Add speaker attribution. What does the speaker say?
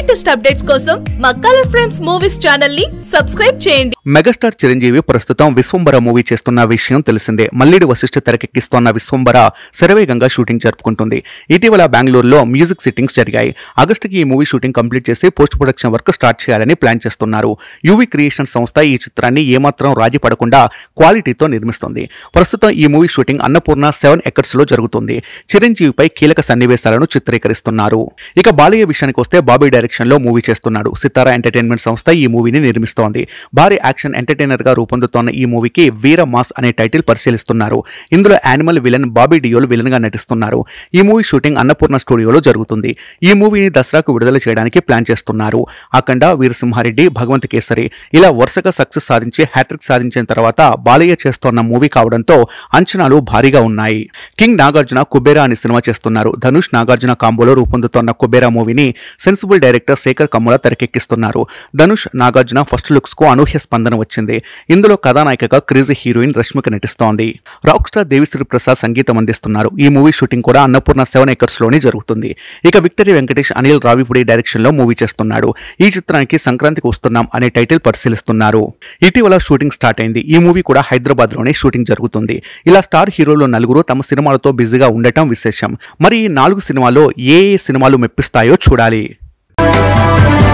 Speaker 1: Latest updates కోసం మా colour friends movies channel ని సబ్స్క్రైబ్ చేయండి.
Speaker 2: మెగాస్టార్ చిరంజీవి ప్రస్తుతం విశ్వంబర మూవీ చేస్తున్న విషయం తెలిసిందే. మల్లిడి వశిష్ఠ తెరకెక్కిస్తున్న విశ్వంబర శరవేగంగా షూటింగ్ జరుపుకుంటుంది. ఇటీవల బెంగళూరులో మ్యూజిక్ సిట్టింగ్స్ జరిగాయి. ఆగస్టుకి ఈ మూవీ షూటింగ్ కంప్లీట్ చేసి పోస్ట్ ప్రొడక్షన్ వర్క్ స్టార్ట్ చేయాలని ప్లాన్ చేస్తున్నారు. యూవీ క్రియేషన్ సంస్థ ఈ చిత్రాన్ని ఏమాత్రం రాజీ పడకుండా క్వాలిటీతో నిర్మిస్తుంది. ప్రస్తుతం ఈ మూవీ షూటింగ్ అన్నపూర్ణ 7 ఎకర్స్ లో జరుగుతుంది. చిరంజీవిపై కీలక సన్నివేశాలను చిత్రీకరిస్తున్నారు. ఇక బాలయ్య విషయానికి వస్తే బాబీ డైరెక్షన్ లో మూవీ చేస్తున్నాడు. సితారా ఎంటర్టైన్మెంట్ సంస్థ ఈ మూవీని నిర్మిస్తోంది. భారీ యాక్షన్ ఎంటర్టైనర్ గా రూపొందుతోన్న ఈ మూవీకి వీర మాస్ అనే టైటిల్ పరిశీలిస్తున్నారు. ఇందులో Animal villain Bobby Deol villain గా నటిస్తున్నారు. ఈ మూవీ షూటింగ్ అన్నపూర్ణ స్టూడియోలో జరుగుతుంది. ఈ మూవీని దసరాకు విడుదల చేయడానికి ప్లాన్ చేస్తున్నారు. అఖండ, వీరసింహారెడ్డి, భగవంత్ కేసరి ఇలా వరుసగా సక్సెస్ సాధించి హ్యాట్రిక్ సాధించిన తర్వాత బాలయ్య చేస్తోన్న మూవీ కావడంతో అంచనాలు భారీగా ఉన్నాయి. కింగ్ నాగార్జున కుబేరా అనే సినిమా చేస్తున్నారు. ధనుష్ నాగార్జున కాంబోలో రూపొందుతోన్న కుబేరా మూవీని సెన్సిబుల్ డైరెక్టర్ శేఖర్ కమ్ముల తెరకెక్కిస్తున్నారు. ధనుష్ నాగార్జున ఫస్ట్ లుక్స్ కు అనూహ్య స్పందన వచ్చింది. ఇందులో కథానాయికగా క్రేజీ హీరోయిన్ రష్మిక నటిస్తోంది. రాక్ స్టార్ దేవిశ్రీ ప్రసాద్ సంగీతం అందిస్తున్నారు. ఈ మూవీ షూటింగ్ కూడా అన్నపూర్ణ 7 ఎకర్స్ లోనే జరుగుతుంది. ఇక విక్టరీ వెంకటేష్, అనిల్ రావిపూడి డైరెక్షన్ లో మూవీ చేస్తున్నాడు. ఈ చిత్రానికి సంక్రాంతికి వస్తున్నాం అనే టైటిల్ పరిశీలిస్తున్నారు. ఇటీవల షూటింగ్ స్టార్ట్ అయింది. ఈ మూవీ కూడా హైదరాబాద్ లోనే షూటింగ్ జరుగుతుంది. ఇలా స్టార్ హీరోలు 4 తమ సినిమాలతో బిజీగా ఉండటం విశేషం. మరి ఈ 4 సినిమాల్లో ఏ సినిమాలు మెప్పిస్తాయో చూడాలి.